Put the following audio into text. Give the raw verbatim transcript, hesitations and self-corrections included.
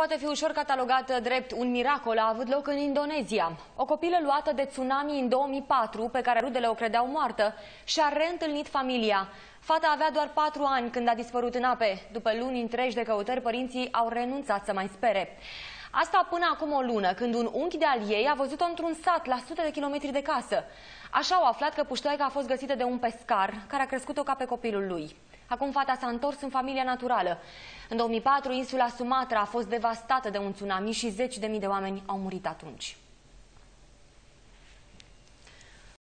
Poate fi ușor catalogată drept un miracol, a avut loc în Indonezia. O copilă luată de tsunami în două mii patru, pe care rudele o credeau moartă, și-a reîntâlnit familia. Fata avea doar patru ani când a dispărut în ape. După luni întregi de căutări, părinții au renunțat să mai spere. Asta până acum o lună, când un unchi de-al ei a văzut-o într-un sat la sute de kilometri de casă. Așa au aflat că puștoaica a fost găsită de un pescar, care a crescut-o ca pe copilul lui. Acum fata s-a întors în familia naturală. În două mii patru, insula Sumatra a fost devastată de un tsunami și zeci de mii de oameni au murit atunci.